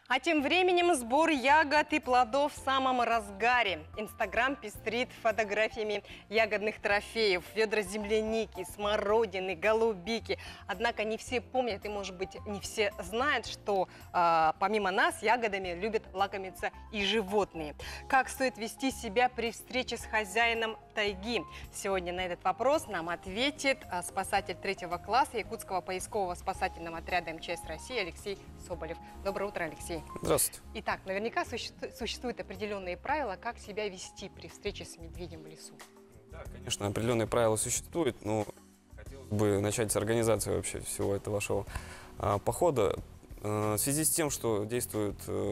А тем временем сбор ягод и плодов в самом разгаре. Инстаграм пестрит фотографиями ягодных трофеев, ведра земляники, смородины, голубики. Однако не все помнят и, может быть, не все знают, что помимо нас ягодами любят лакомиться и животные. Как стоит вести себя при встрече с хозяином тайги? Сегодня на этот вопрос нам ответит спасатель 3-го класса Якутского поискового спасательного отряда МЧС России Алексей Соболев. Доброе утро, Алексей. Здравствуйте. Итак, наверняка существуют определенные правила, как себя вести при встрече с медведем в лесу. Да, конечно, определенные правила существуют, но хотелось бы начать с организации вообще всего этого вашего похода. В связи с тем, что действует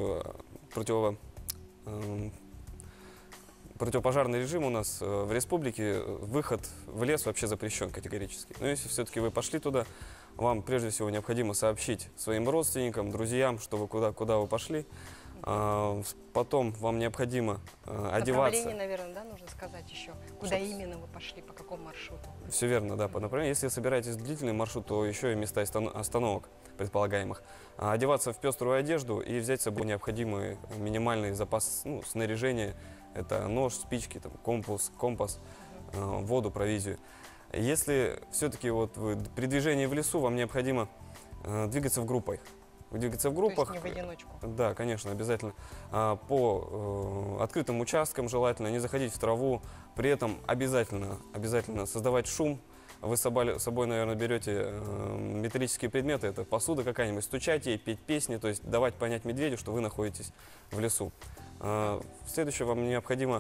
противопожарный режим у нас в республике, выход в лес вообще запрещен категорически. Но если все-таки вы пошли туда, вам прежде всего необходимо сообщить своим родственникам, друзьям, что вы куда вы пошли. Потом вам необходимо одеваться. Направление, наверное, да, нужно сказать еще. Куда именно вы пошли, по какому маршруту? Все верно, да, по направлению. Если собираетесь длительный маршрут, то еще и места остановок предполагаемых. Одеваться в пеструю одежду и взять с собой необходимый минимальный запас снаряжения. Это нож, спички, там, компас, воду, провизию. Если все-таки вот вы при движении в лесу, вам необходимо двигаться в группах. Двигаться в группах. То есть не в одиночку. Да, конечно, обязательно. По открытым участкам желательно, не заходить в траву. При этом обязательно создавать шум. Вы с собой, наверное, берете металлические предметы, это посуда какая-нибудь, стучать ей, петь песни, то есть давать понять медведю, что вы находитесь в лесу. Следующее, вам необходимо,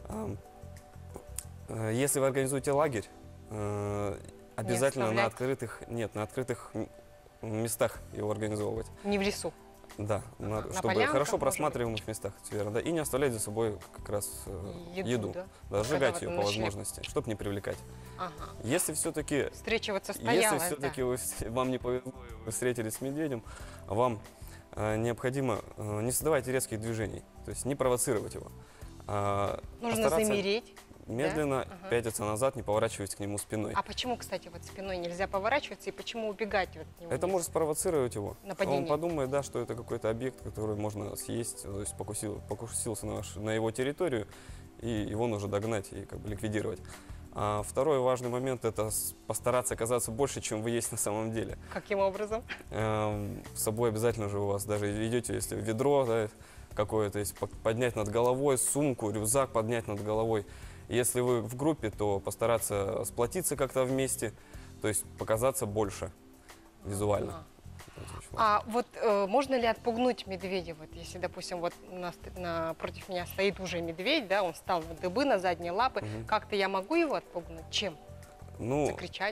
если вы организуете лагерь, обязательно на открытых местах его организовывать. Не в лесу. Да, чтобы хорошо просматриваемых местах, верно, да, и не оставлять за собой как раз еду, да, сжигать ее по возможности, чтобы не привлекать. Ага. Если все-таки вам не повезло, и вы встретились с медведем, вам необходимо не создавать резких движений, то есть не провоцировать его. Нужно замереть. Медленно пятиться назад, не поворачиваясь к нему спиной. А почему, кстати, вот спиной нельзя поворачиваться и почему убегать от него? Это может спровоцировать его. Нападение. Он подумает, да, что это какой-то объект, который можно съесть, то есть покусился на его территорию, и его нужно догнать и как бы ликвидировать. А второй важный момент – это постараться оказаться больше, чем вы есть на самом деле. Каким образом? С собой обязательно же у вас даже идете, если ведро, да, какое-то есть, поднять над головой, сумку, рюкзак поднять над головой. Если вы в группе, то постараться сплотиться как-то вместе, то есть показаться больше визуально. А вот можно ли отпугнуть медведя? Вот, если, допустим, вот напротив меня стоит уже медведь, да, он встал на дыбы, на задние лапы, как-то я могу его отпугнуть? Чем? Закричать?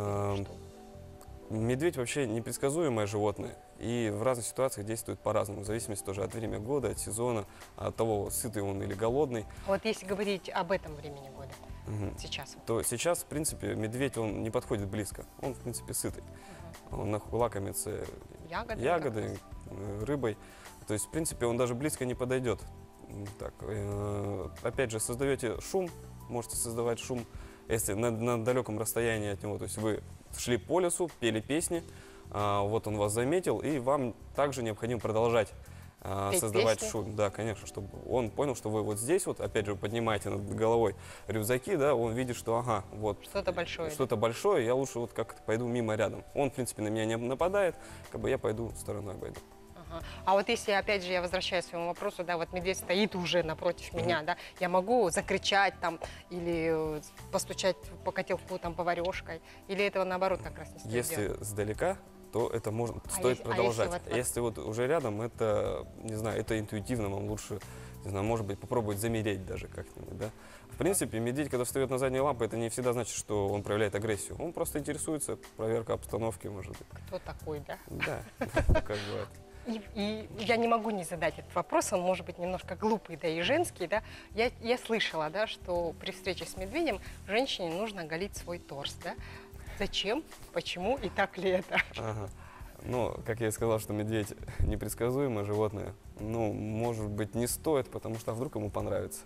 Медведь вообще непредсказуемое животное, и в разных ситуациях действует по-разному, в зависимости тоже от времени года, от сезона, от того, сытый он или голодный. Вот если говорить об этом времени года, сейчас. То сейчас, в принципе, медведь, он не подходит близко, он, в принципе, сытый. Он лакомится ягодой, рыбой, то есть, в принципе, он даже близко не подойдет. Так, опять же, создаете шум, можете создавать шум, если на далеком расстоянии от него, то есть вы шли по лесу, пели песни, вот он вас заметил, и вам также необходимо продолжать создавать шум. Да, конечно, чтобы он понял, что вы вот здесь, вот, опять же, поднимаете над головой рюкзаки, да, он видит, что, ага, вот что-то большое, я лучше вот как-то пойду мимо рядом. Он, в принципе, на меня не нападает, как бы я пойду стороной обойду. А вот если, опять же, я возвращаюсь к своему вопросу, да, вот медведь стоит уже напротив меня, да, я могу закричать там или постучать по котелку там поварешкой, или этого наоборот как раз не стоит Если делать? Сдалека, то это стоит продолжать. Если вот уже рядом, это, не знаю, это интуитивно, вам лучше, не знаю, может быть, попробовать замереть даже как-нибудь, да. В принципе, медведь, когда встает на задние лапы, это не всегда значит, что он проявляет агрессию. Он просто интересуется, проверка обстановки, может быть. Кто такой, да? Да, как бывает. И я не могу не задать этот вопрос, он может быть немножко глупый, да и женский, да. Я слышала, да, что при встрече с медведем женщине нужно оголить свой торс, да. Зачем, почему и так ли это? Ну, как я и сказал, что медведь непредсказуемое животное, ну, может быть, не стоит, потому что вдруг ему понравится.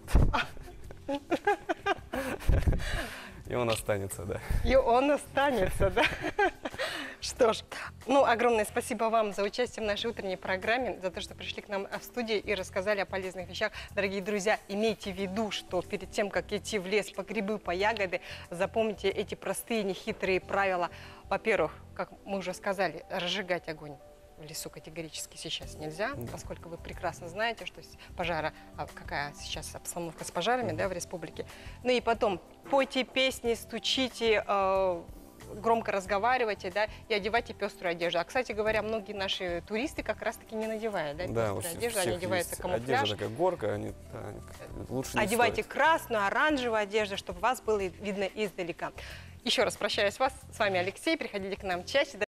И он останется, да. И он останется, да. Что ж, ну, огромное спасибо вам за участие в нашей утренней программе, за то, что пришли к нам в студию и рассказали о полезных вещах. Дорогие друзья, имейте в виду, что перед тем, как идти в лес по грибы, по ягоды, запомните эти простые, нехитрые правила. Во-первых, как мы уже сказали, разжигать огонь в лесу категорически сейчас нельзя, поскольку вы прекрасно знаете, что какая сейчас обстановка с пожарами, да, в республике. Ну и потом, пойте песни, стучите, громко разговаривайте, да, и одевайте пеструю одежду. А, кстати говоря, многие наши туристы как раз-таки не надевают, да, пеструю одежду, они одеваются камуфляж. Одежда такая горка, они лучше не одевайте стоит. красную, оранжевую одежду, чтобы вас было видно издалека. Еще раз прощаюсь с вами Алексей, приходите к нам чаще.